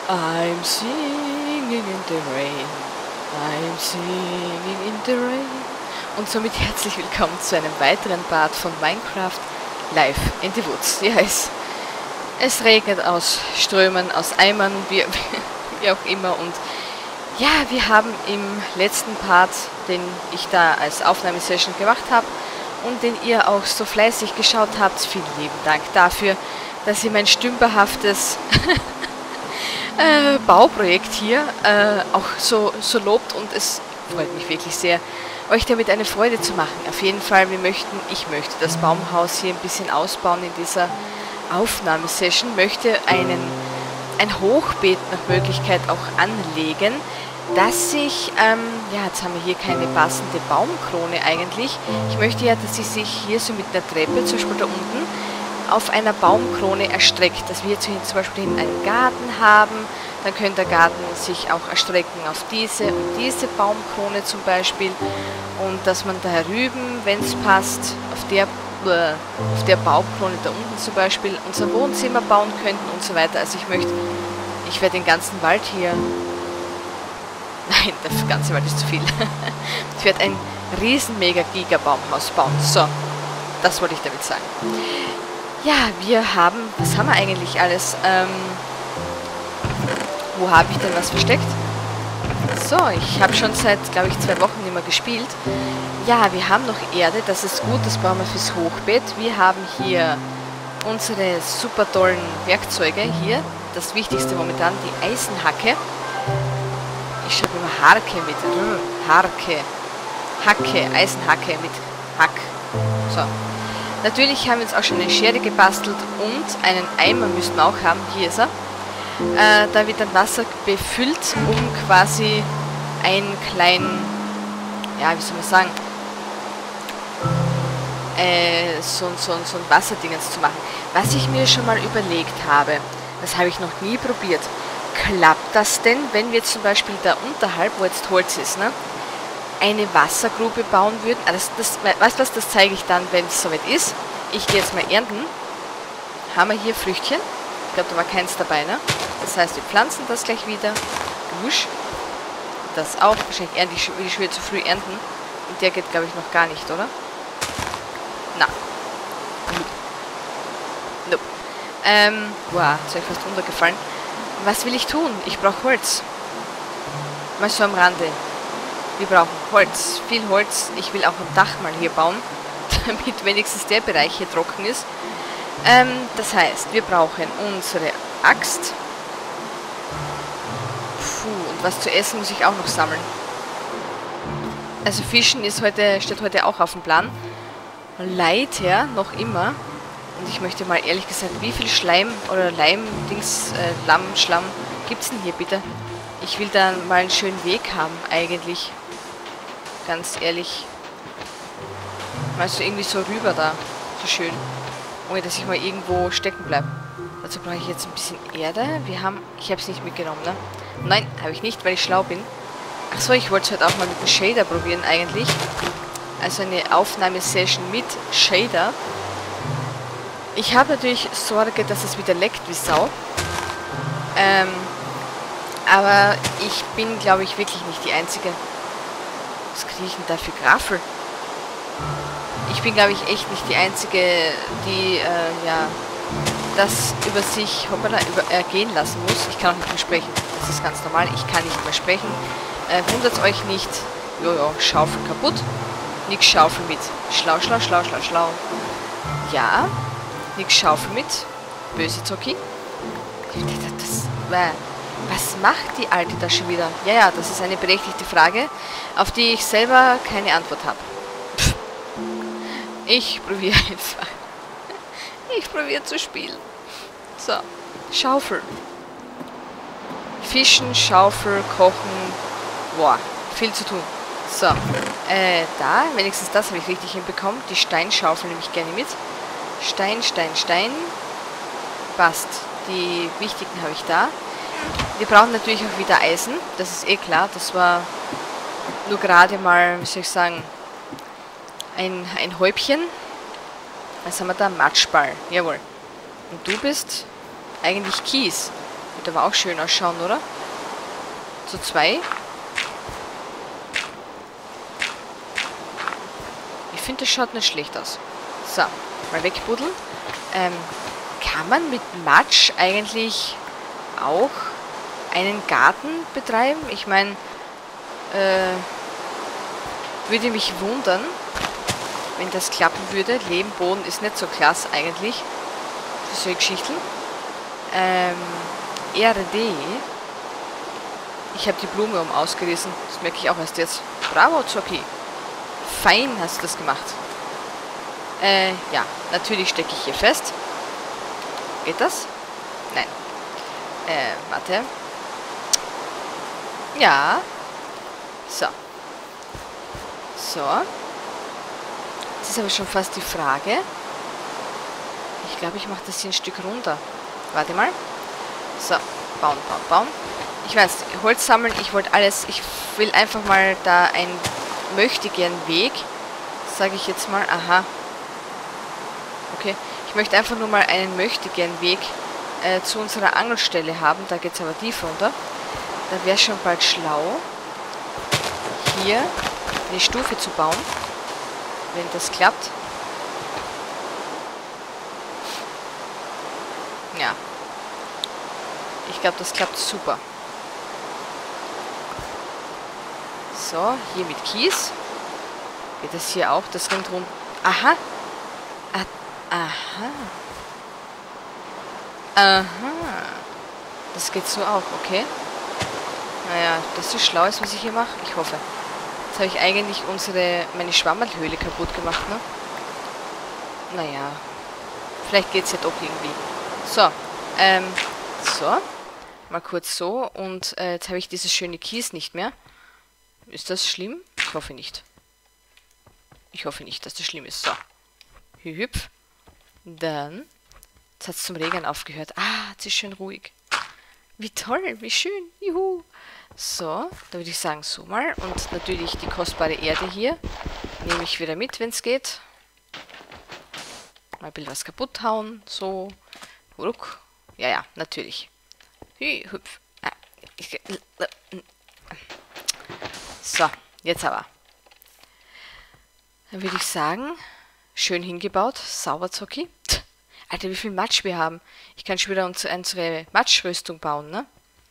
I'm singing in the rain. I'm singing in the rain. Und somit herzlich willkommen zu einem weiteren Part von Minecraft Live in the Woods. Ja, es regnet aus Strömen, aus Eimern, wie auch immer. Und ja, wir haben im letzten Part, den ich da als Aufnahmesession gemacht habe und den ihr auch so fleißig geschaut habt, vielen lieben Dank dafür, dass ihr mein stümperhaftes Bauprojekt hier auch so lobt, und es freut mich wirklich sehr, euch damit eine Freude zu machen. Auf jeden Fall, ich möchte das Baumhaus hier ein bisschen ausbauen in dieser Aufnahmesession, möchte ein Hochbeet nach Möglichkeit auch anlegen, dass ich, ja, jetzt haben wir hier keine passende Baumkrone eigentlich. Ich möchte ja, dass sie sich hier so mit einer Treppe, zum Beispiel da unten, auf einer Baumkrone erstreckt, dass wir jetzt hier zum Beispiel einen Garten haben, dann könnte der Garten sich auch erstrecken auf diese und diese Baumkrone zum Beispiel, und dass man da herüben, wenn es passt, auf der Baumkrone da unten zum Beispiel unser Wohnzimmer bauen könnten und so weiter. Also ich werde den ganzen Wald hier, nein, der ganze Wald ist zu viel, ich werde ein riesen Mega-Giga-Baumhaus bauen. So, das wollte ich damit sagen. Ja, was haben wir eigentlich alles? Wo habe ich denn was versteckt? So, ich habe schon seit, glaube ich, 2 Wochen nicht mehr gespielt. Ja, wir haben noch Erde, das ist gut, das brauchen wir fürs Hochbeet. Wir haben hier unsere super tollen Werkzeuge hier. Das Wichtigste momentan, die Eisenhacke. Ich schreibe immer Harke mit Harke. Hacke, Eisenhacke mit Hack. So. Natürlich haben wir jetzt auch schon eine Schere gebastelt und einen Eimer müssten wir auch haben. Hier ist er. Da wird dann Wasser befüllt, um quasi einen kleinen, ja, wie soll man sagen, so ein Wasserdingens zu machen. Was ich mir schon mal überlegt habe, das habe ich noch nie probiert. Klappt das denn, wenn wir zum Beispiel da unterhalb, wo jetzt Holz ist, ne, eine Wassergrube bauen würden? Weißt du was, das zeige ich dann, wenn es soweit ist. Ich gehe jetzt mal ernten. Haben wir hier Früchtchen? Ich glaube, da war keins dabei, ne? Das heißt, wir pflanzen das gleich wieder. Wusch. Das auch. Wahrscheinlich will ich schon wieder zu früh ernten. Und der geht, glaube ich, noch gar nicht, oder? Na. Nope. Wow, ist euch fast runtergefallen. Was will ich tun? Ich brauche Holz. Mal so am Rande. Wir brauchen Holz. Viel Holz. Ich will auch ein Dach mal hier bauen, damit wenigstens der Bereich hier trocken ist. Das heißt, wir brauchen unsere Axt. Puh, und was zu essen muss ich auch noch sammeln. Also Fischen steht heute auch auf dem Plan. Leider noch immer. Und ich möchte mal ehrlich gesagt, wie viel Schleim oder Schlamm gibt es denn hier bitte? Ich will da mal einen schönen Weg haben eigentlich. Ganz ehrlich. Mal so irgendwie so rüber da. So schön. Ohne dass ich mal irgendwo stecken bleibe. Dazu brauche ich jetzt ein bisschen Erde. Ich habe es nicht mitgenommen, ne? Nein, habe ich nicht, weil ich schlau bin. Achso, ich wollte es heute auch mal mit dem Shader probieren eigentlich. Also eine Aufnahmesession mit Shader. Ich habe natürlich Sorge, dass es wieder leckt wie Sau. Aber ich bin, glaube ich, wirklich nicht die Einzige. Was kriege ich denn da für Graffel? Ich bin, glaube ich, echt nicht die Einzige, die, ja, das über sich ergehen lassen muss. Ich kann auch nicht mehr sprechen. Das ist ganz normal. Ich kann nicht mehr sprechen. Wundert euch nicht. Jojo, Schaufel kaputt. Nix Schaufel mit. Schlau. Ja, nix Schaufel mit. Böse Zocki. Was macht die Alte da schon wieder? Ja, das ist eine berechtigte Frage, auf die ich selber keine Antwort habe. Ich probiere einfach. Ich probiere zu spielen. So, Schaufel. Fischen, Schaufel, kochen. Boah, viel zu tun. So, da, wenigstens das habe ich richtig hinbekommen. Die Steinschaufel nehme ich gerne mit. Stein. Passt. Die wichtigen habe ich da. Wir brauchen natürlich auch wieder Eisen. Das ist eh klar. Das war nur gerade mal, wie soll ich sagen, ein Häubchen. Was haben wir da? Matschball. Jawohl. Und du bist eigentlich Kies. Wird aber auch schön ausschauen, oder? So 2. Ich finde, das schaut nicht schlecht aus. So, mal wegbuddeln. Kann man mit Matsch eigentlich auch einen Garten betreiben? Ich meine, würde mich wundern, wenn das klappen würde. Lehmboden ist nicht so klasse eigentlich für solche Geschichten. RD. Ich habe die Blume ausgerissen. Das merke ich auch erst jetzt. Bravo, Zocki. Fein hast du das gemacht. Ja, natürlich stecke ich hier fest. Geht das? Nein. Warte. Ja. So. So. Jetzt ist aber schon fast die Frage. Ich glaube, ich mache das hier ein Stück runter. Warte mal. So. Bauen, bauen, bauen. Ich weiß, Holz sammeln, ich wollte alles. Ich will einfach mal da ein möchtegern Weg. Sage ich jetzt mal. Aha. Okay. Ich möchte einfach nur mal einen möchtegern Weg zu unserer Angelstelle haben. Da geht es aber tief runter. Da wäre schon bald schlau, hier eine Stufe zu bauen, wenn das klappt. Ja. Ich glaube, das klappt super. So, hier mit Kies. Geht das hier auch, das rundherum. Aha. Aha. Aha. Das geht so auch, okay. Naja, das ist schlau ist, was ich hier mache. Ich hoffe. Jetzt habe ich eigentlich meine Schwammerlhöhle kaputt gemacht, ne? Naja. Vielleicht geht es ja doch irgendwie. So. So. Mal kurz so. Und jetzt habe ich dieses schöne Kies nicht mehr. Ist das schlimm? Ich hoffe nicht. Ich hoffe nicht, dass das schlimm ist. So. Hüpf. Dann. Jetzt hat es zum Regnen aufgehört. Ah, jetzt ist schön ruhig. Wie toll, wie schön. Juhu. So, da würde ich sagen, so mal. Und natürlich die kostbare Erde hier. Nehme ich wieder mit, wenn es geht. Mal ein bisschen was kaputt hauen. So. Ruck. Ja, ja, natürlich. Hüpf. So, jetzt aber. Dann würde ich sagen, schön hingebaut. Sauber, Zocki. Alter, wie viel Matsch wir haben. Ich kann schon wieder unsere Matschrüstung bauen, ne?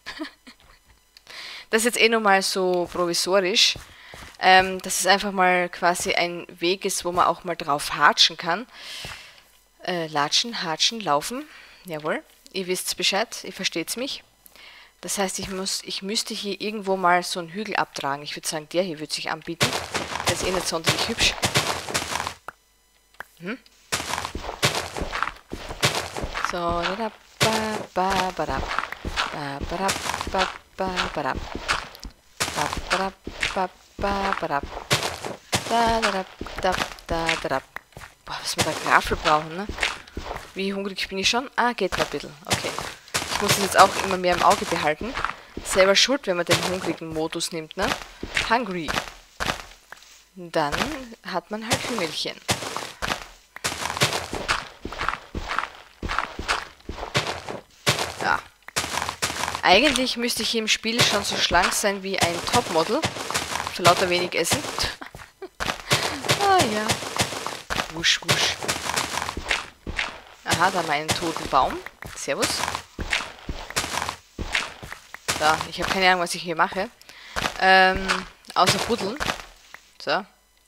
Das ist jetzt eh nochmal so provisorisch. Dass es einfach mal quasi ein Weg ist, wo man auch mal drauf hatschen kann. Latschen, hatschen, laufen. Jawohl. Ihr wisst Bescheid, ihr versteht's mich. Das heißt, ich müsste hier irgendwo mal so einen Hügel abtragen. Ich würde sagen, der hier würde sich anbieten. Der ist eh nicht sonderlich hübsch. Hm? So, boah, was wir da Graffel brauchen, ne? Wie hungrig bin ich schon? Ah, geht noch ein bisschen. Okay. Ich muss das jetzt auch immer mehr im Auge behalten. Selber schuld, wenn man den hungrigen Modus nimmt, ne? Hungry. Dann hat man halt Hüngelchen. Ja. Eigentlich müsste ich hier im Spiel schon so schlank sein wie ein Topmodel. Für lauter wenig Essen. Ah ja. Wusch, wusch. Aha, da haben wir einen toten Baum. Servus. So, ich habe keine Ahnung, was ich hier mache. Außer buddeln. So.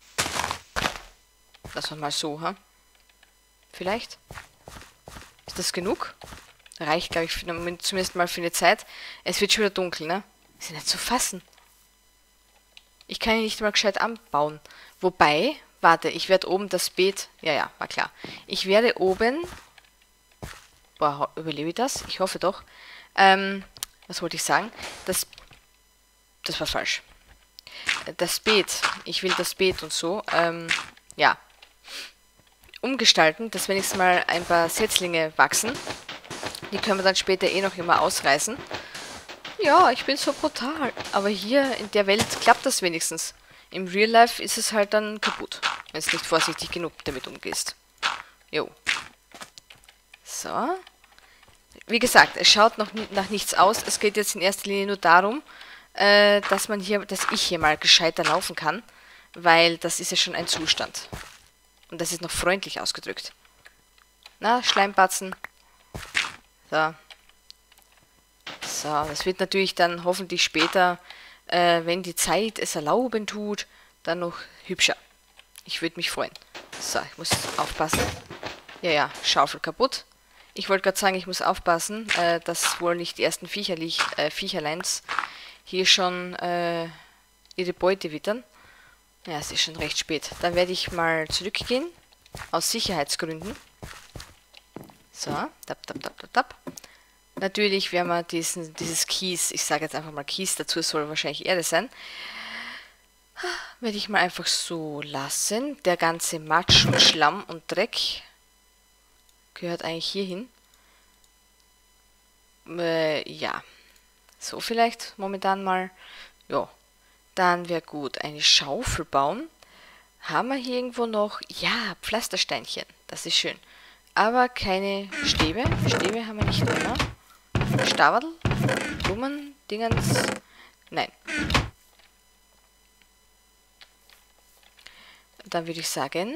Lass uns mal so, ha? Vielleicht? Ist das genug? Reicht, glaube ich, zumindest mal für eine Zeit. Es wird schon wieder dunkel, ne? Ist ja nicht zu fassen. Ich kann ihn nicht mal gescheit anbauen. Wobei, warte, ich werde oben das Beet... Ja, ja, war klar. Ich werde oben... Boah, überlebe ich das? Ich hoffe doch. Was wollte ich sagen? Das war falsch. Das Beet. Ich will das Beet und so, ja, umgestalten, dass wenigstens mal ein paar Setzlinge wachsen. Die können wir dann später eh noch immer ausreißen. Ja, ich bin so brutal. Aber hier in der Welt klappt das wenigstens. Im Real Life ist es halt dann kaputt, wenn es nicht vorsichtig genug damit umgehst. Jo. So. Wie gesagt, es schaut noch nach nichts aus. Es geht jetzt in erster Linie nur darum, dass ich hier mal gescheiter laufen kann, weil das ist ja schon ein Zustand. Und das ist noch freundlich ausgedrückt. Na, Schleimpatzen. So. So, das wird natürlich dann hoffentlich später, wenn die Zeit es erlauben tut, dann noch hübscher. Ich würde mich freuen. So, ich muss aufpassen. Ja, Schaufel kaputt. Ich wollte gerade sagen, ich muss aufpassen, dass wohl nicht die ersten Viecherleins hier schon ihre Beute wittern. Ja, es ist schon recht spät. Dann werde ich mal zurückgehen, aus Sicherheitsgründen. So, tap. Natürlich werden wir dieses Kies, ich sage jetzt einfach mal Kies, dazu soll wahrscheinlich Erde sein, werde ich mal einfach so lassen. Der ganze Matsch und Schlamm und Dreck gehört eigentlich hier hin. Ja, so vielleicht momentan mal. Ja, dann wäre gut, eine Schaufel bauen. Haben wir hier irgendwo noch? Ja, Pflastersteinchen, das ist schön. Aber keine Stäbe. Stäbe haben wir nicht mehr. Stabadl? Blumen? Dingens? Nein. Dann würde ich sagen,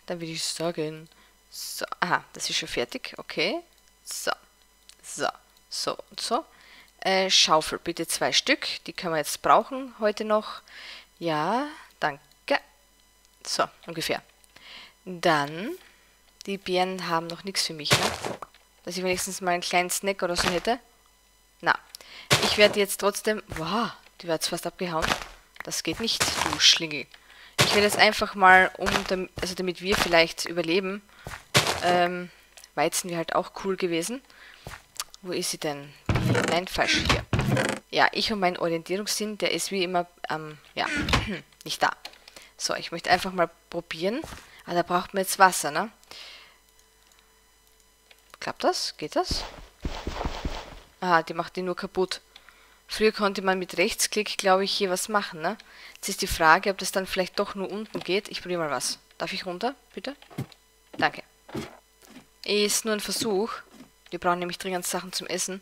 so, aha, das ist schon fertig, okay. So und so. Schaufel, bitte 2 Stück, die können wir jetzt brauchen heute noch. Ja, danke. So, ungefähr. Dann, die Beeren haben noch nichts für mich, ne? Dass ich wenigstens mal einen kleinen Snack oder so hätte. Na, ich werde jetzt trotzdem... Wow, die war jetzt fast abgehauen. Das geht nicht, du Schlingel. Ich werde jetzt einfach mal, damit wir vielleicht überleben, Weizen wäre halt auch cool gewesen. Wo ist sie denn? Nein, falsch, hier. Ja, ich und mein Orientierungssinn, der ist wie immer, ja, nicht da. So, ich möchte einfach mal probieren. Aber da braucht man jetzt Wasser, ne? Klappt das? Geht das? Aha, die macht die nur kaputt. Früher konnte man mit Rechtsklick, glaube ich, hier was machen, ne? Jetzt ist die Frage, ob das dann vielleicht doch nur unten geht. Ich probiere mal was. Darf ich runter, bitte? Danke. Ist nur ein Versuch. Wir brauchen nämlich dringend Sachen zum Essen.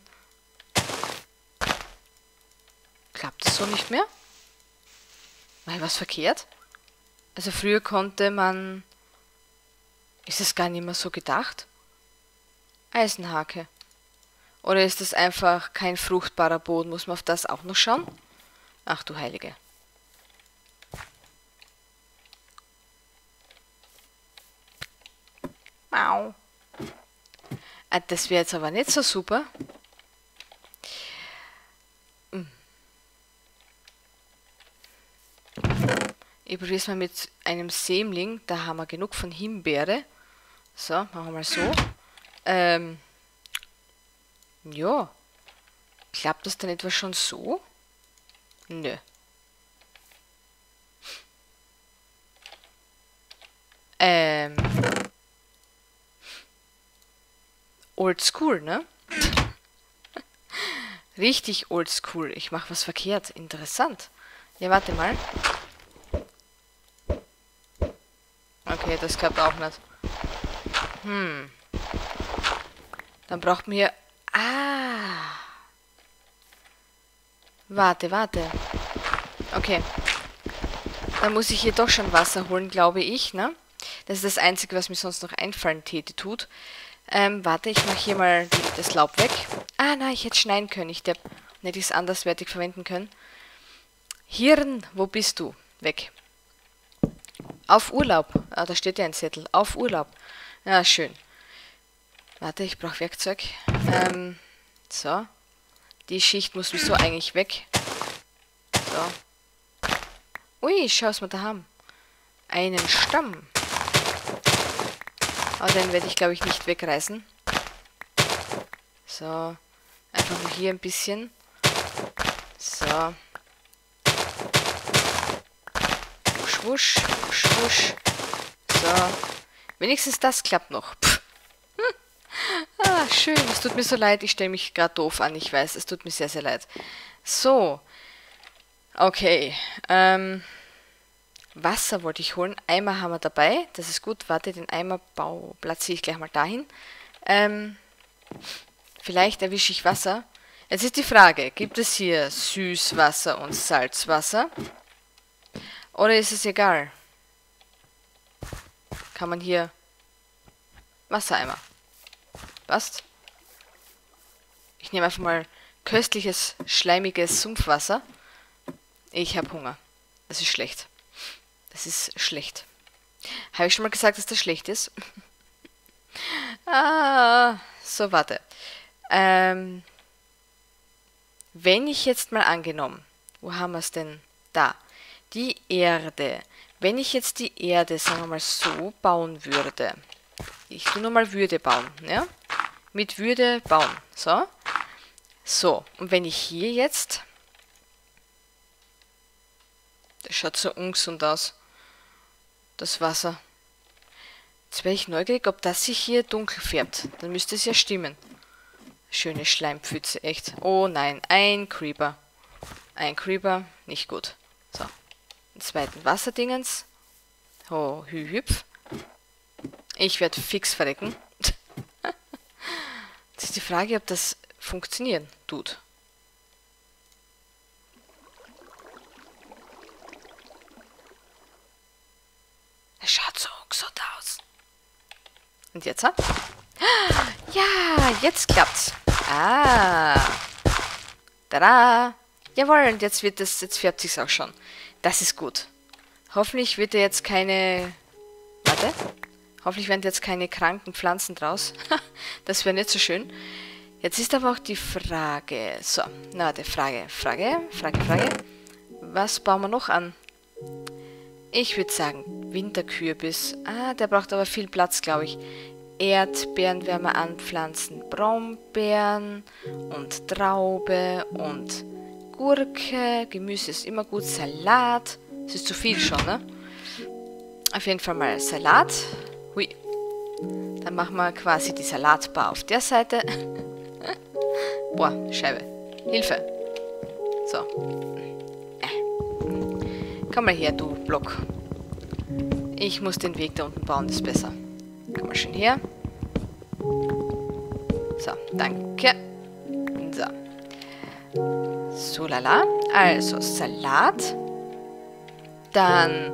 Klappt das so nicht mehr? War hier was verkehrt? Also früher konnte man... Ist das gar nicht mehr so gedacht? Eisenhake. Oder ist das einfach kein fruchtbarer Boden? Muss man auf das auch noch schauen? Ach du Heilige. Mau. Das wäre jetzt aber nicht so super. Ich probiere es mal mit einem Sämling. Da haben wir genug von Himbeere. So, machen wir mal so. Ja. Klappt das dann etwa schon so? Nö. Oldschool, ne? Richtig oldschool. Ich mache was verkehrt. Interessant. Ja, warte mal. Okay, das klappt auch nicht. Dann braucht man hier... Ah. Warte. Okay. Dann muss ich hier doch schon Wasser holen, glaube ich, ne? Das ist das Einzige, was mir sonst noch einfallen tut. Warte, ich mache hier mal das Laub weg. Ah, nein, ich hätte schneiden können. Hätte ich es anderswertig verwenden können. Hirn, wo bist du? Weg. Auf Urlaub. Ah, da steht ja ein Zettel. Auf Urlaub. Ja, schön. Warte, ich brauche Werkzeug. So. Die Schicht muss sowieso eigentlich weg. So. Ui, schau, was wir da haben. Einen Stamm. Aber den werde ich, glaube ich, nicht wegreißen. So. Einfach nur hier ein bisschen. So. Wusch, wusch, wusch, wusch. So. Wenigstens das klappt noch. Ah, schön. Es tut mir so leid. Ich stelle mich gerade doof an. Ich weiß, es tut mir sehr, sehr leid. So. Okay. Wasser wollte ich holen. Eimer haben wir dabei. Das ist gut. Warte, den Eimer platziere ich gleich mal dahin. Vielleicht erwische ich Wasser. Jetzt ist die Frage, gibt es hier Süßwasser und Salzwasser? Oder ist es egal? Kann man hier... Wassereimer. Passt. Ich nehme einfach mal köstliches, schleimiges Sumpfwasser. Ich habe Hunger. Das ist schlecht. Das ist schlecht. Habe ich schon mal gesagt, dass das schlecht ist? So, warte. Wenn ich jetzt mal angenommen, wo haben wir es denn? Da. Die Erde. Wenn ich jetzt die Erde, sagen wir mal so, bauen würde. Ich tue nur mal Würde bauen, ja? Mit Würde bauen. So. So. Und wenn ich hier jetzt... Das schaut so ungesund aus. Das Wasser. Jetzt wäre ich neugierig, ob das sich hier dunkel färbt. Dann müsste es ja stimmen. Schöne Schleimpfütze, echt. Oh nein, ein Creeper. Ein Creeper, nicht gut. So. Den zweiten Wasserdingens. Oh, hüpf. Ich werde fix verrecken. Jetzt ist die Frage, ob das funktionieren tut. Es schaut so gesund aus. Und jetzt? Ja, jetzt klappt's. Tada! Jawohl, und jetzt färbt sich's auch schon. Das ist gut. Hoffentlich wird jetzt keine... Warte. Hoffentlich werden jetzt keine kranken Pflanzen draus. Das wäre nicht so schön. Jetzt ist aber auch die Frage... So, na warte, Frage. Was bauen wir noch an? Ich würde sagen, Winterkürbis. Der braucht aber viel Platz, glaube ich. Erdbeeren werden wir anpflanzen. Brombeeren und Traube und Gurke. Gemüse ist immer gut. Salat. Das ist zu viel schon, ne? Auf jeden Fall mal Salat. Hui. Dann machen wir quasi die Salatbar auf der Seite. Boah, Scheibe. Hilfe. So. Komm mal her, du Block. Ich muss den Weg da unten bauen, das ist besser. Komm mal schön her. So, danke. So. So, lala. Also, Salat. Dann,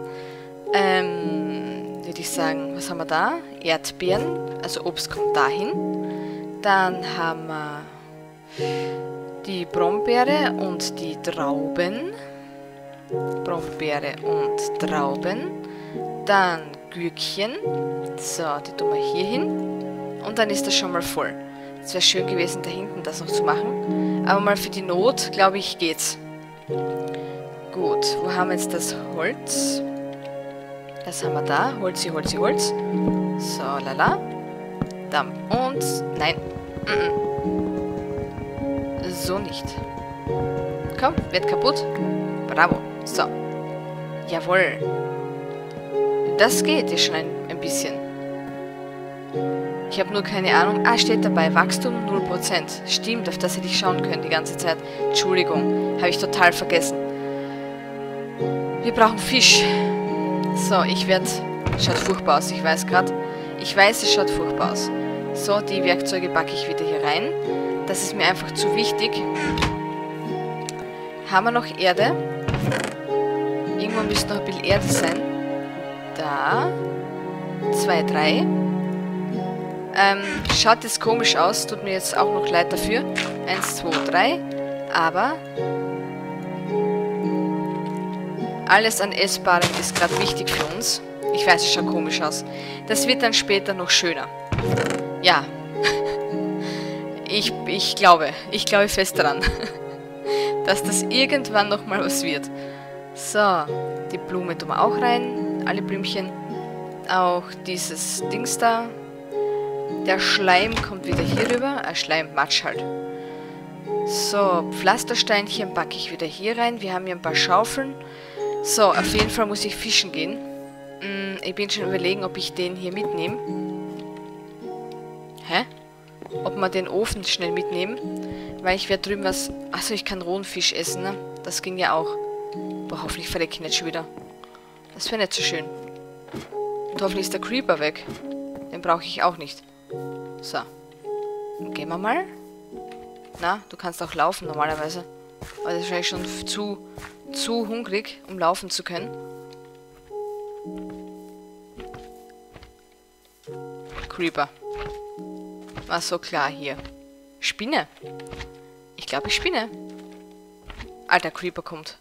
würde ich sagen, was haben wir da? Erdbeeren, also Obst kommt dahin. Dann haben wir die Brombeere und die Trauben. Brombeere und Trauben. Dann Gürkchen. So, die tun wir hier hin. Und dann ist das schon mal voll. Es wäre schön gewesen, da hinten das noch zu machen. Aber mal für die Not, glaube ich, geht's. Gut, wo haben wir jetzt das Holz? Das haben wir da. Holzi. So, lala. Dann und... Nein. So nicht. Komm, wird kaputt. Bravo. So. Jawohl. Das geht ja schon ein bisschen. Ich habe nur keine Ahnung. Steht dabei. Wachstum 0%. Stimmt, auf das hätte ich schauen können die ganze Zeit. Entschuldigung. Habe ich total vergessen. Wir brauchen Fisch. So, ich werde... Schaut furchtbar aus, ich weiß gerade. Ich weiß, es schaut furchtbar aus. So, die Werkzeuge packe ich wieder hier rein. Das ist mir einfach zu wichtig. Haben wir noch Erde? Irgendwo müsste noch ein bisschen Erde sein. Da. 2, 3. Schaut jetzt komisch aus. Tut mir jetzt auch noch leid dafür. 1, 2, 3. Aber... alles an Essbarem ist gerade wichtig für uns. Ich weiß, es schaut komisch aus. Das wird dann später noch schöner. Ja. Ich glaube fest daran, dass das irgendwann nochmal was wird. So, die Blume tun wir auch rein. Alle Blümchen. Auch dieses Dings da. Der Schleim kommt wieder hier rüber. Schleim, Matsch halt. So, Pflastersteinchen packe ich wieder hier rein. Wir haben hier ein paar Schaufeln. So, auf jeden Fall muss ich fischen gehen. Ich bin schon überlegen, ob ich den hier mitnehme. Hä? Ob wir den Ofen schnell mitnehmen. Weil ich werde drüben was... Achso, ich kann rohen Fisch essen, ne? Das ging ja auch. Boah, hoffentlich verrecke ich nicht schon wieder. Das wäre nicht so schön. Und hoffentlich ist der Creeper weg. Den brauche ich auch nicht. So. Dann gehen wir mal. Na, du kannst auch laufen normalerweise. Aber das ist wahrscheinlich schon zu hungrig, um laufen zu können. Creeper. War so klar hier. Spinne. Ich glaube, ich spinne. Alter, Creeper kommt.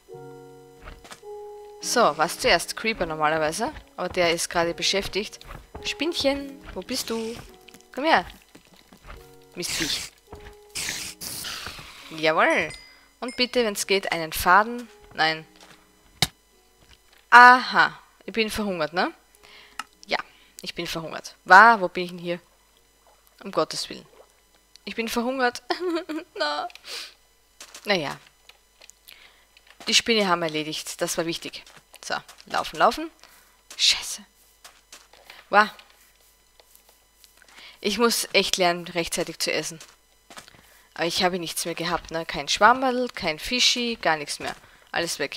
So, was zuerst? Creeper normalerweise. Aber der ist gerade beschäftigt. Spinnchen, wo bist du? Komm her. Mistviech. Jawohl. Und bitte, wenn es geht, einen Faden. Nein. Aha. Ich bin verhungert, ne? Ja, ich bin verhungert. Wo bin ich denn hier? Um Gottes Willen. Ich bin verhungert. Na. Naja. Die Spinne haben wir erledigt. Das war wichtig. So, laufen, laufen. Scheiße. Wow. Ich muss echt lernen, rechtzeitig zu essen. Aber ich habe nichts mehr gehabt, ne? Kein Schwammerl, kein Fischi, gar nichts mehr. Alles weg.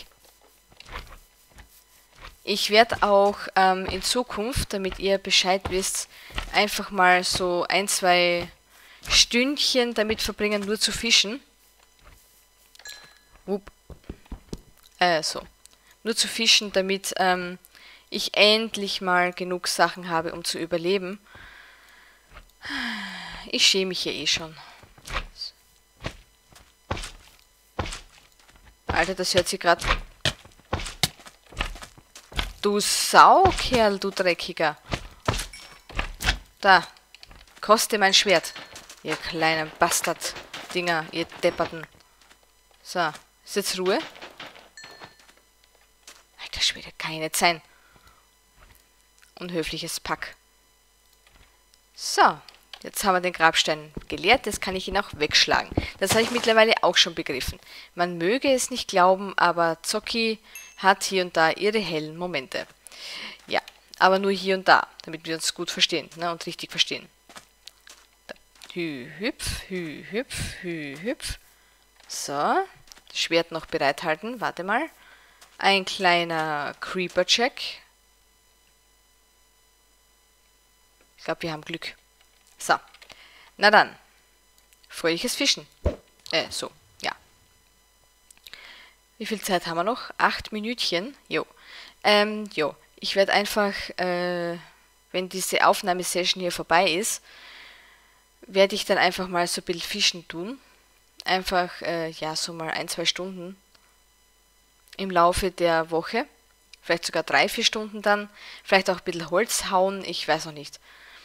Ich werde auch in Zukunft, damit ihr Bescheid wisst, einfach mal so 1, 2 Stündchen damit verbringen, nur zu fischen. So. Nur zu fischen, damit ich endlich mal genug Sachen habe, um zu überleben. Ich schäme mich ja eh schon. Alter, das hört sich gerade... Du Saukerl, du Dreckiger. Da. Koste mein Schwert. Ihr kleinen Bastard-Dinger, ihr Depperten. So. Ist jetzt Ruhe? Alter Schwede, kann ja nicht sein. Unhöfliches Pack. So. Jetzt haben wir den Grabstein geleert, jetzt kann ich ihn auch wegschlagen. Das habe ich mittlerweile auch schon begriffen. Man möge es nicht glauben, aber Zocki hat hier und da ihre hellen Momente. Ja, aber nur hier und da, damit wir uns gut verstehen, ne, und richtig verstehen. Hü-hüpf, hü-hüpf, hü-hüpf. So, Schwert noch bereithalten, warte mal. Ein kleiner Creeper-Check. Ich glaube, wir haben Glück. So, na dann. Fröhliches Fischen. So, ja. Wie viel Zeit haben wir noch? 8 Minütchen. Jo. Jo. Ich werde einfach, wenn diese Aufnahmesession hier vorbei ist, werde ich dann einfach mal so ein bisschen Fischen tun. Einfach, ja, so mal 1, 2 Stunden im Laufe der Woche. Vielleicht sogar 3, 4 Stunden dann. Vielleicht auch ein bisschen Holz hauen, ich weiß noch nicht.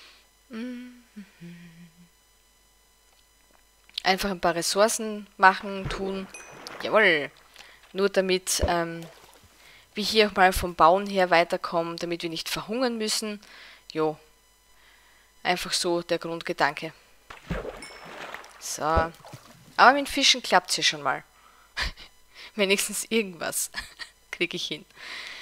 Einfach ein paar Ressourcen machen, tun. Jawohl. Nur damit wir hier auch mal vom Bauen her weiterkommen, damit wir nicht verhungern müssen. Jo. Einfach so der Grundgedanke. So. Aber mit Fischen klappt es ja schon mal. Wenigstens irgendwas kriege ich hin.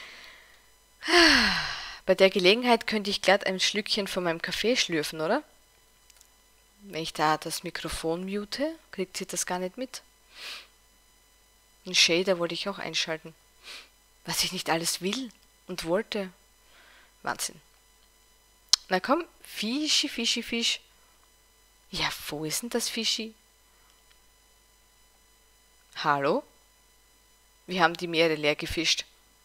Bei der Gelegenheit könnte ich glatt ein Schlückchen von meinem Kaffee schlürfen, oder? Wenn ich da das Mikrofon mute, kriegt sie das gar nicht mit. Einen Shader wollte ich auch einschalten. Was ich nicht alles will und wollte. Wahnsinn. Na komm, Fischi, Fischi, Fisch. Ja, wo ist denn das Fischi? Hallo? Wir haben die Meere leer gefischt.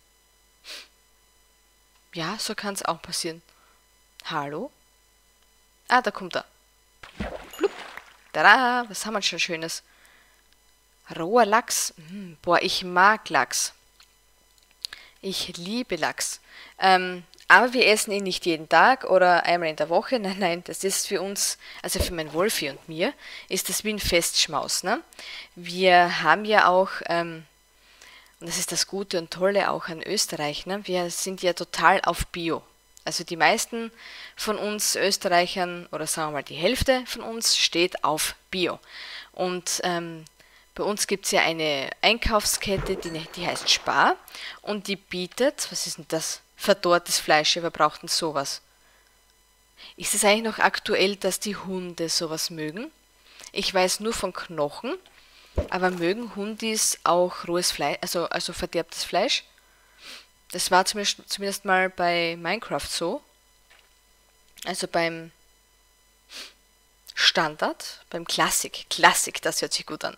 Ja, so kann es auch passieren. Hallo? Ah, da kommt er. Blub. Tada, was haben wir schon Schönes? Roher Lachs. Boah, ich mag Lachs. Ich liebe Lachs. Aber wir essen ihn nicht jeden Tag oder einmal in der Woche. Nein, nein, das ist für uns, also für mein Wolfi und mir, ist das wie ein Festschmaus. Ne? Wir haben ja auch, und das ist das Gute und Tolle auch an Österreich, ne? Wir sind ja total auf Bio. Also die meisten von uns Österreichern, oder sagen wir mal die Hälfte von uns, steht auf Bio. Und bei uns gibt es ja eine Einkaufskette, die heißt Spar und die bietet, was ist denn das? Verdorrtes Fleisch, wer braucht denn sowas? Ist es eigentlich noch aktuell, dass die Hunde sowas mögen? Ich weiß nur von Knochen, aber mögen Hundis auch rohes Fleisch, also verderbtes Fleisch? Das war zumindest mal bei Minecraft so. Also beim Standard, beim Klassik. Klassik, das hört sich gut an.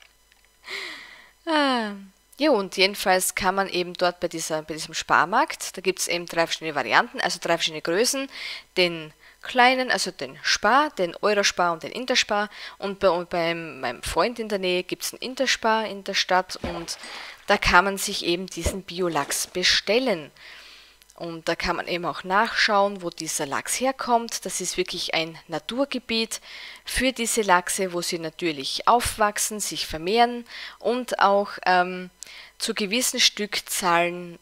Ja, und jedenfalls kann man eben dort bei diesem Sparmarkt, da gibt es eben 3 verschiedene Varianten, also 3 verschiedene Größen, den kleinen, also den Spar, den Eurospar und den Interspar. Und bei meinem Freund in der Nähe gibt es einen Interspar in der Stadt und da kann man sich eben diesen Biolachs bestellen. Und da kann man eben auch nachschauen, wo dieser Lachs herkommt. Das ist wirklich ein Naturgebiet für diese Lachse, wo sie natürlich aufwachsen, sich vermehren und auch zu gewissen Stückzahlen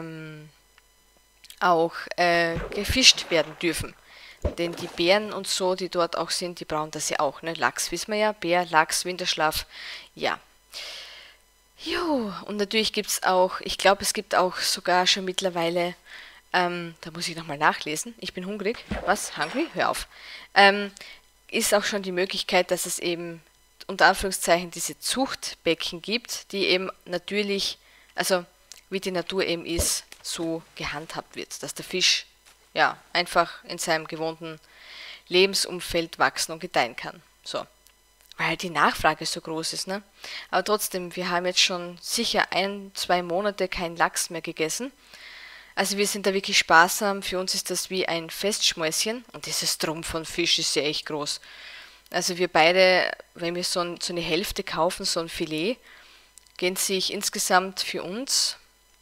auch gefischt werden dürfen. Denn die Bären und so, die dort auch sind, die brauchen das ja auch. Ne? Lachs wissen wir ja, Bär, Lachs, Winterschlaf, ja. Jo, und natürlich gibt es auch, ich glaube, es gibt auch sogar schon mittlerweile, da muss ich nochmal nachlesen, ich bin hungrig. Was? Hungry? Hör auf. Ist auch schon die Möglichkeit, dass es eben unter Anführungszeichen diese Zuchtbecken gibt, die eben natürlich, also wie die Natur eben ist, so gehandhabt wird, dass der Fisch ja einfach in seinem gewohnten Lebensumfeld wachsen und gedeihen kann. So. Weil halt die Nachfrage so groß ist, ne? Aber trotzdem, wir haben jetzt schon sicher 1-2 Monate keinen Lachs mehr gegessen. Also wir sind da wirklich sparsam. Für uns ist das wie ein Festschmäuschen. Und dieses Drum von Fisch ist ja echt groß. Also wir beide, wenn wir so eine Hälfte kaufen, so ein Filet, gehen sich insgesamt für uns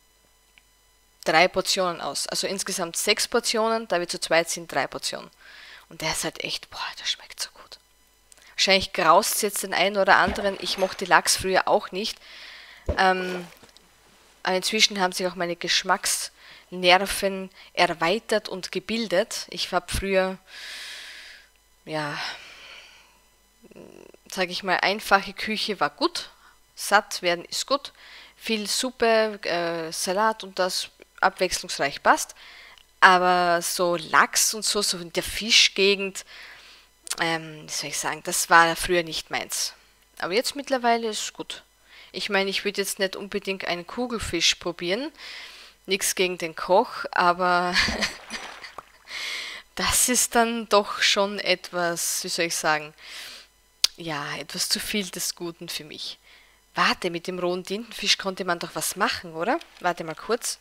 3 Portionen aus. Also insgesamt 6 Portionen, da wir zu zweit sind, 3 Portionen. Und der ist halt echt, boah, der schmeckt so gut. Wahrscheinlich graust es jetzt den einen oder anderen. Ich mochte Lachs früher auch nicht. Aber inzwischen haben sich auch meine Geschmacksnerven erweitert und gebildet. Ich habe früher, ja, sage ich mal, einfache Küche war gut. Satt werden ist gut. Viel Suppe, Salat und das abwechslungsreich passt. Aber so Lachs und so in der Fischgegend, wie soll ich sagen, das war früher nicht meins. Aber jetzt mittlerweile ist es gut. Ich meine, ich würde jetzt nicht unbedingt einen Kugelfisch probieren. Nichts gegen den Koch, aber das ist dann doch schon etwas, wie soll ich sagen, ja, etwas zu viel des Guten für mich. Warte, mit dem rohen Tintenfisch konnte man doch was machen, oder? Warte mal kurz.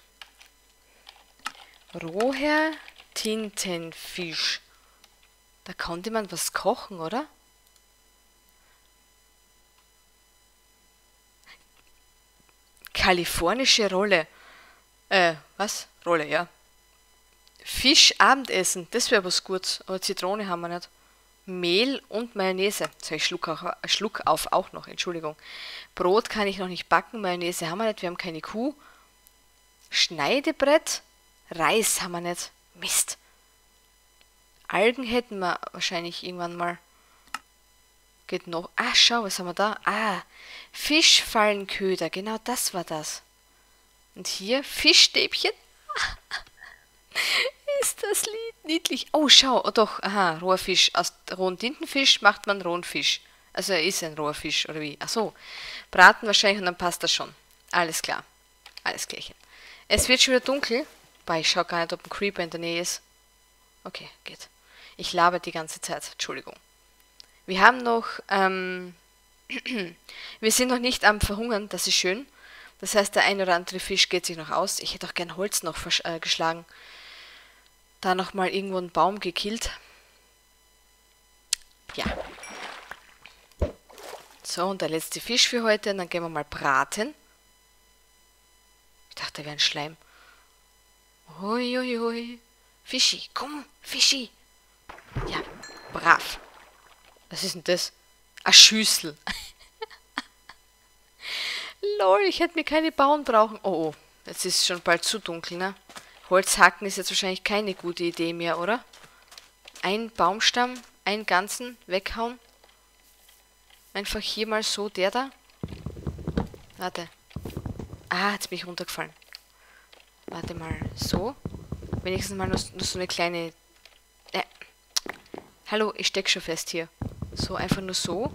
Roher Tintenfisch. Da konnte man was kochen, oder? Kalifornische Rolle. Was? Rolle, ja. Fisch-Abendessen, das wäre was Gutes. Aber Zitrone haben wir nicht. Mehl und Mayonnaise. Jetzt habe ich Schluck auf auch noch, Entschuldigung. Brot kann ich noch nicht backen, Mayonnaise haben wir nicht, wir haben keine Kuh. Schneidebrett, Reis haben wir nicht. Mist. Algen hätten wir wahrscheinlich irgendwann mal. Geht noch. Ah, schau, was haben wir da? Ah, Fischfallenköder, genau das war das. Und hier Fischstäbchen. Ist das niedlich. Oh, schau, oh doch, aha, roher Fisch. Aus rohen Tintenfisch macht man rohen Fisch. Also er ist ein roher Fisch, oder wie? Ach so, braten wahrscheinlich und dann passt das schon. Alles klar, alles klärchen. Es wird schon wieder dunkel. Boah, ich schau gar nicht, ob ein Creeper in der Nähe ist. Okay, geht. Ich laber die ganze Zeit, Entschuldigung. Wir haben noch, wir sind noch nicht am Verhungern, das ist schön. Das heißt, der ein oder andere Fisch geht sich noch aus. Ich hätte auch gern Holz noch geschlagen. Da nochmal irgendwo einen Baum gekillt. Ja. So, und der letzte Fisch für heute. Und dann gehen wir mal braten. Ich dachte, da wäre ein Schleim. Hui, hui, hui. Fischi, komm, Fischi. Ja, brav. Was ist denn das? Eine Schüssel. Lol, ich hätte mir keine bauen brauchen. Oh, oh, jetzt ist es schon bald zu dunkel, ne? Holzhacken ist jetzt wahrscheinlich keine gute Idee mehr, oder? Ein Baumstamm, einen ganzen weghauen. Einfach hier mal so, der da. Warte. Ah, jetzt bin ich runtergefallen. Warte mal, so. Wenigstens mal nur so eine kleine... Hallo, ich steck schon fest hier. So, einfach nur so.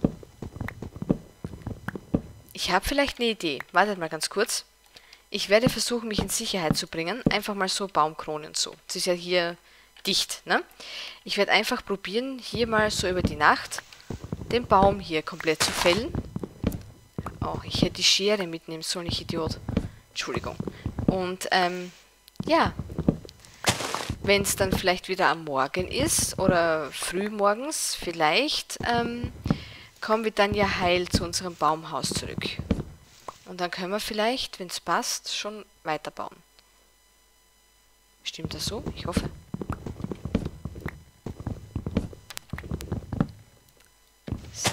Ich habe vielleicht eine Idee. Wartet mal ganz kurz. Ich werde versuchen, mich in Sicherheit zu bringen. Einfach mal so Baumkronen so. Das ist ja hier dicht, ne? Ich werde einfach probieren, hier mal so über die Nacht den Baum hier komplett zu fällen. Oh, ich hätte die Schere mitnehmen sollen, ich Idiot. Entschuldigung. Und, ja. Wenn es dann vielleicht wieder am Morgen ist oder frühmorgens, vielleicht, kommen wir dann ja heil zu unserem Baumhaus zurück. Und dann können wir vielleicht, wenn es passt, schon weiterbauen. Stimmt das so? Ich hoffe. So.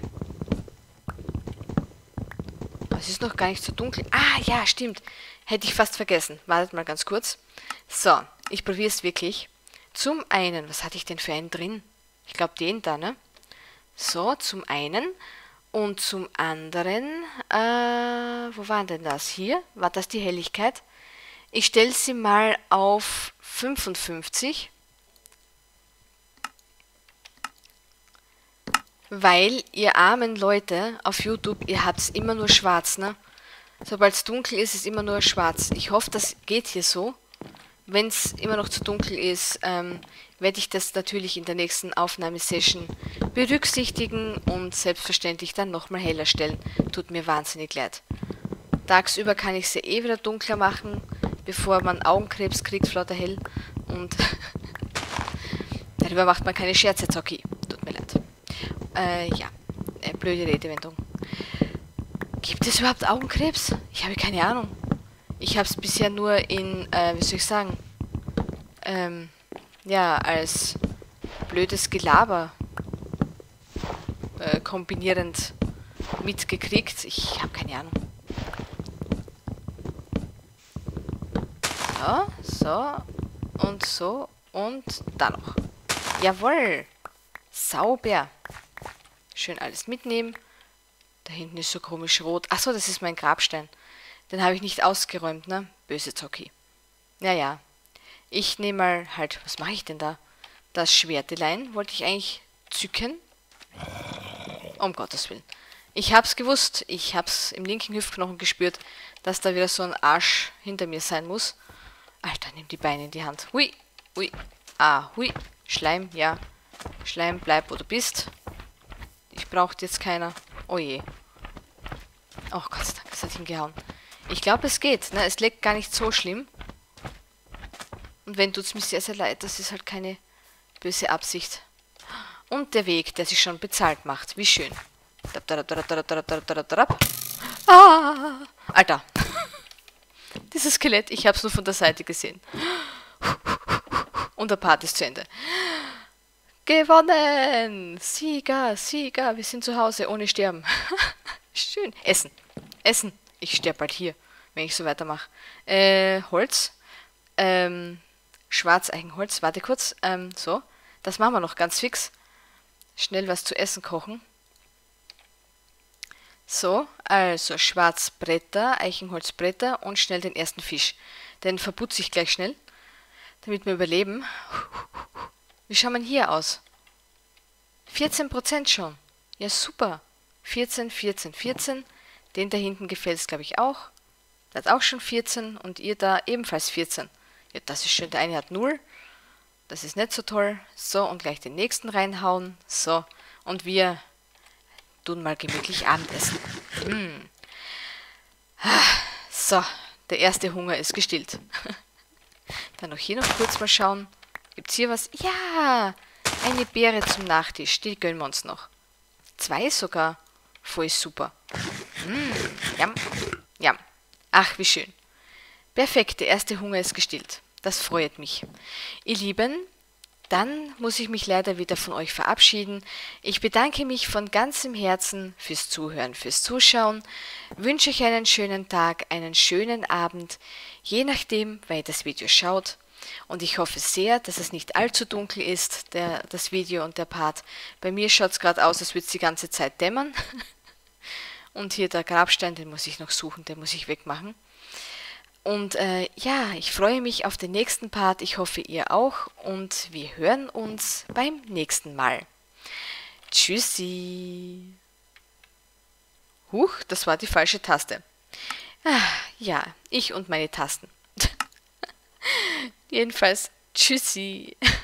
Es ist noch gar nicht so dunkel. Ah, ja, stimmt. Hätte ich fast vergessen. Wartet mal ganz kurz. So, ich probiere es wirklich. Zum einen, was hatte ich denn für einen drin? Ich glaube den da, ne? So, zum einen. Und zum anderen, wo war denn das? Hier? War das die Helligkeit? Ich stelle sie mal auf 55. Weil ihr armen Leute auf YouTube, ihr habt es immer nur schwarz, ne? Sobald es dunkel ist, ist immer nur schwarz. Ich hoffe, das geht hier so. Wenn es immer noch zu dunkel ist, werde ich das natürlich in der nächsten Aufnahmesession berücksichtigen und selbstverständlich dann nochmal heller stellen. Tut mir wahnsinnig leid. Tagsüber kann ich sie eh wieder dunkler machen, bevor man Augenkrebs kriegt, flotter hell. Und darüber macht man keine Scherze, Zocki. Tut mir leid. Ja, blöde Redewendung. Gibt es überhaupt Augenkrebs? Ich habe keine Ahnung. Ich habe es bisher nur in, wie soll ich sagen, ja, als blödes Gelaber kombinierend mitgekriegt. Ich habe keine Ahnung. So und da noch. Jawohl! Sauber! Schön alles mitnehmen. Da hinten ist so komisch rot. Achso, das ist mein Grabstein. Den habe ich nicht ausgeräumt, ne? Böse Zocki. Naja. Ich nehme mal halt, was mache ich denn da? Das Schwertelein wollte ich eigentlich zücken. Um Gottes Willen. Ich hab's gewusst. Ich hab's im linken Hüftknochen gespürt, dass da wieder so ein Arsch hinter mir sein muss. Alter, nimm die Beine in die Hand. Hui, hui. Ah, hui. Schleim, ja. Schleim, bleib, wo du bist. Ich braucht jetzt keiner. Oh je. Oh Gott sei Dank, das hat hingehauen. Ich glaube, es geht. Ne? Es leckt gar nicht so schlimm. Und wenn, tut es mir sehr, sehr leid. Das ist halt keine böse Absicht. Und der Weg, der sich schon bezahlt macht. Wie schön. Ah, Alter. Dieses Skelett, ich habe es nur von der Seite gesehen. Und der Part ist zu Ende. Gewonnen! Sieger, Sieger, wir sind zu Hause, ohne sterben. Schön. Essen. Essen. Ich sterbe bald hier, wenn ich so weitermache. Holz. Schwarzeikenholz. Warte kurz. So. Das machen wir noch ganz fix. Schnell was zu essen kochen. So, also Schwarzbretter, Eichenholzbretter und schnell den ersten Fisch. Den verputze ich gleich schnell, damit wir überleben. Wie schaut man hier aus? 14% schon. Ja, super. 14, 14, 14. Den da hinten gefällt es, glaube ich, auch. Der hat auch schon 14 und ihr da ebenfalls 14. Ja, das ist schön. Der eine hat 0. Das ist nicht so toll. So, und gleich den nächsten reinhauen. So, und wir tun mal gemütlich Abendessen. So, der erste Hunger ist gestillt. Dann noch hier noch kurz mal schauen. Gibt's hier was? Ja, eine Beere zum Nachtisch. Die gönnen wir uns noch. 2 sogar. Voll super. Jam, jam. Ach, wie schön. Perfekt, der erste Hunger ist gestillt. Das freut mich. Ihr Lieben, dann muss ich mich leider wieder von euch verabschieden. Ich bedanke mich von ganzem Herzen fürs Zuhören, fürs Zuschauen. Wünsche euch einen schönen Tag, einen schönen Abend, je nachdem, wer das Video schaut. Und ich hoffe sehr, dass es nicht allzu dunkel ist, das Video und der Part. Bei mir schaut es gerade aus, als würde es die ganze Zeit dämmern. Und hier der Grabstein, den muss ich noch suchen, den muss ich wegmachen. Und ja, ich freue mich auf den nächsten Part. Ich hoffe, ihr auch. Und wir hören uns beim nächsten Mal. Tschüssi. Huch, das war die falsche Taste. Ja, ich und meine Tasten. Jedenfalls, tschüssi.